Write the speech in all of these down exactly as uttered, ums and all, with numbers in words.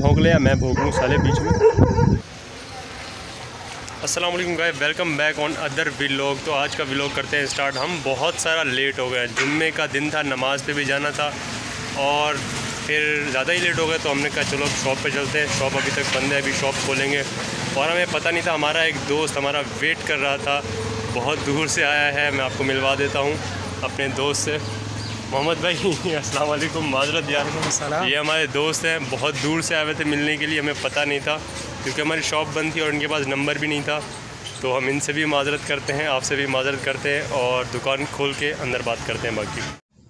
भौंक ले या मैं भौंकूँ साले बीच में। अस्सलाम वालेकुम guys, welcome back on other vlog. तो आज का व्लॉग करते हैं स्टार्ट। हम बहुत सारा लेट हो गए, जुम्मे का दिन था, नमाज़ पे भी जाना था और फिर ज़्यादा ही लेट हो गए तो हमने कहा चलो शॉप पे चलते हैं। शॉप अभी तक बंद है, अभी शॉप खोलेंगे। और हमें पता नहीं था, हमारा एक दोस्त हमारा वेट कर रहा था, बहुत दूर से आया है। मैं आपको मिलवा देता हूँ अपने दोस्त से। मोहम्मद भाई अस्सलाम वालेकुम, माजरत यार, ये हमारे दोस्त हैं, बहुत दूर से आए हुए थे मिलने के लिए। हमें पता नहीं था क्योंकि हमारी शॉप बंद थी और इनके पास नंबर भी नहीं था, तो हम इनसे भी माजरत करते हैं, आपसे भी माजरत करते हैं और दुकान खोल के अंदर बात करते हैं बाकी।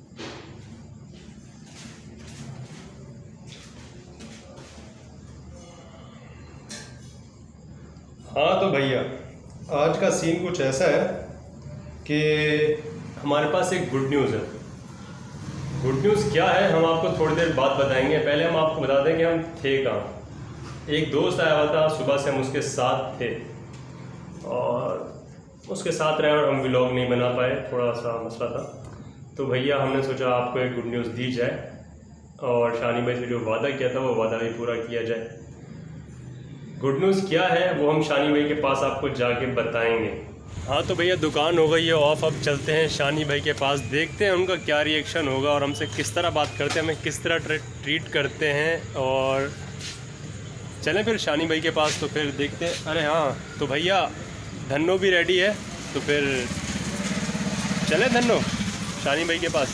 हाँ तो भैया, आज का सीन कुछ ऐसा है कि हमारे पास एक गुड न्यूज़ है। गुड न्यूज़ क्या है हम आपको थोड़ी देर बाद बताएंगे। पहले हम आपको बता दें कि हम थे कहाँ। एक दोस्त आया हुआ था, सुबह से हम उसके साथ थे और उसके साथ रहे और हम व्लॉग नहीं बना पाए, थोड़ा सा मसला था। तो भैया हमने सोचा आपको एक गुड न्यूज़ दी जाए और शानी भाई से जो वादा किया था वो वादा भी पूरा किया जाए। गुड न्यूज़ क्या है वो हम शानी भाई के पास आपको जाके बताएंगे। हाँ तो भैया, दुकान हो गई है ऑफ, अब चलते हैं शानी भाई के पास, देखते हैं उनका क्या रिएक्शन होगा और हमसे किस तरह बात करते हैं, हमें किस तरह ट्रीट करते हैं। और चलें फिर शानी भाई के पास, तो फिर देखते हैं। अरे हाँ तो भैया, धन्नो भी रेडी है, तो फिर चलें धन्नो शानी भाई के पास।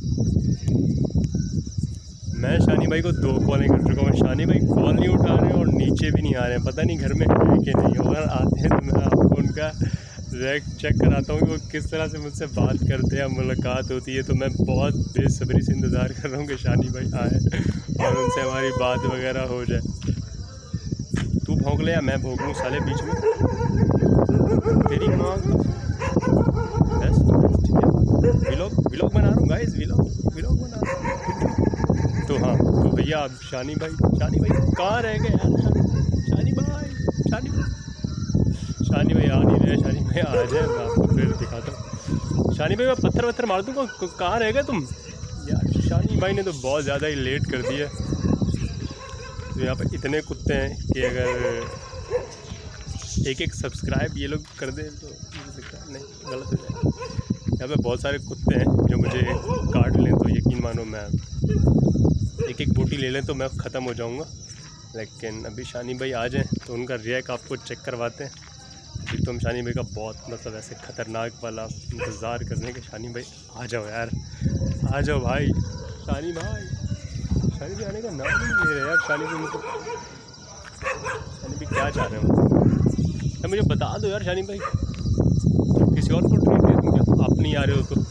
मैं शानी भाई को दो कॉलें कर चुका हूँ, शानी भाई कॉल नहीं उठा रहे और नीचे भी नहीं आ रहे हैं, पता नहीं घर में है कि नहीं। अगर आते हैं तो मैं आपको उनका रिएक्ट चेक कराता हूँ कि वो किस तरह से मुझसे बात करते हैं, मुलाकात होती है। तो मैं बहुत बेसब्री से इंतज़ार कर रहा हूँ कि शानी भाई आए और उनसे हमारी बात वगैरह हो जाए। तू भौंक ले या मैं भौंकूँ साले बीच में, तेरी माँ बेस्ट बेस्ट व्लॉग व्लॉग बना रहा हूँ गाइस, व्लॉग व्लॉग बना रहा हूँ। तो हाँ तो भैया, अब शानी भाई शानी भाई कहाँ रह गए यार? शानी भाई शानी भाई शानी भाई आ नहीं रहे। शानी भाई आ जाए, मैं आपको फिर दिखाता हूँ। शानी भाई मैं पत्थर वत्थर मार दूँगा, कहाँ रह गए तुम यार? शानी भाई ने तो बहुत ज़्यादा ही लेट कर दिया। तो यहाँ पर इतने कुत्ते हैं कि अगर एक एक सब्सक्राइब ये लोग कर दें तो नहीं गलत हो जाए। यहाँ पे बहुत सारे कुत्ते हैं जो मुझे काट लें तो यकीन मानो मैं एक एक बोटी ले लें तो मैं ख़त्म हो जाऊँगा। लेकिन अभी शानी भाई आ जाएँ तो उनका रिएक्ट आपको चेक करवाते हैं। तो हम शानी भाई का बहुत मतलब ऐसे ख़तरनाक वाला इंतज़ार करने के, शानी भाई आ जाओ यार, आ जाओ भाई। शानी भाई शानी भाई आने का नाम नहीं ले रहे यार। शानी भाई मतलब शानी भाई क्या चाह रहे हो? मुझे बता दो यार शानी भाई, किसी और को ट्रीट दे दूँ क्या? आप नहीं आ रहे हो तो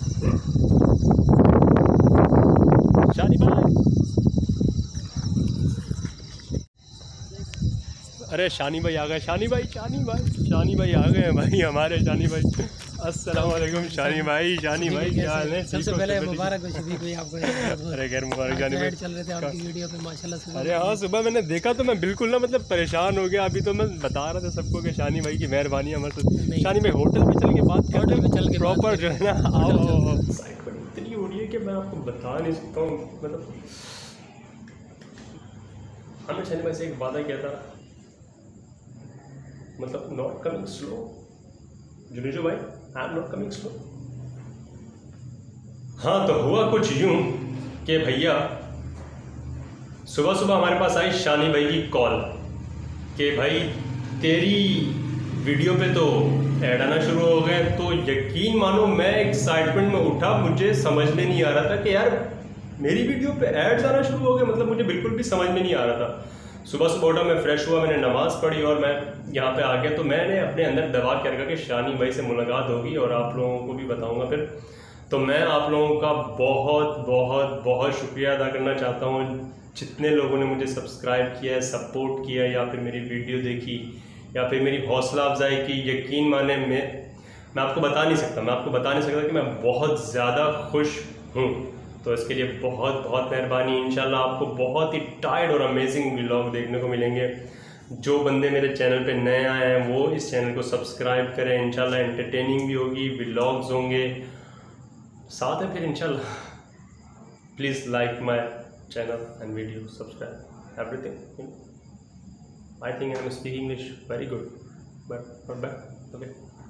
शानी भाई। अरे शानी भाई आ गए, शानी भाई शानी भाई शानी भाई आ गए भाई हमारे शानी भाई। अस्सलाम वालेकुम शानी भाई। शानी भाई क्या हाल है? सबसे पहले मुबारक हो शफीक भाई आपको। अरे खैर मुबारक शानी भाई, चल रहे थे आपकी वीडियो पे माशाल्लाह। अरे हाँ सुबह मैंने देखा तो मैं बिल्कुल ना मतलब परेशान हो गया। अभी तो मैं बता रहा था सबको कि शानी भाई की मेहरबानी हमारे साथ। शानी भाई होटल में चल के बात करते हैं, चल के प्रॉपर जो है ना। आओ आओ, इतनी हो रही है कि मैं आपको बता नहीं सकता हूँ। मतलब हमने शानी भाई से एक वादा किया था, मतलब नॉट कमिंग स्लो। जुनेजो भाई, I am not coming slow. हाँ तो हुआ कुछ यूं कि भैया सुबह सुबह हमारे पास आई शानी भाई की कॉल कि भाई तेरी वीडियो पे तो ऐड आना शुरू हो गए। तो यकीन मानो मैं एक्साइटमेंट में उठा, मुझे समझ में नहीं आ रहा था कि यार मेरी वीडियो पे एड्स आना शुरू हो गए। मतलब मुझे बिल्कुल भी समझ में नहीं आ रहा था। सुबह सुबह उठा, मैं फ्रेश हुआ, मैंने नमाज़ पढ़ी और मैं यहाँ पे आ गया। तो मैंने अपने अंदर दबा के रखा कि शानी भाई से मुलाकात होगी और आप लोगों को भी बताऊँगा फिर। तो मैं आप लोगों का बहुत बहुत बहुत शुक्रिया अदा करना चाहता हूँ, जितने लोगों ने मुझे सब्सक्राइब किया है, सपोर्ट किया या फिर मेरी वीडियो देखी या फिर मेरी हौसला अफजाई की। यकीन माने मैं मैं आपको बता नहीं सकता मैं आपको बता नहीं सकता कि मैं बहुत ज़्यादा खुश हूँ। तो इसके लिए बहुत बहुत मेहरबानी। इंशाल्लाह आपको बहुत ही टाइट और अमेजिंग व्लॉग देखने को मिलेंगे। जो बंदे मेरे चैनल पे नए आए हैं वो इस चैनल को सब्सक्राइब करें। इंशाल्लाह एंटरटेनिंग भी होगी, व्लॉग्स होंगे साथ है फिर इंशाल्लाह। Please like my channel and video, subscribe. everything. You know. I think I'm speaking English very good, but not bad. Okay.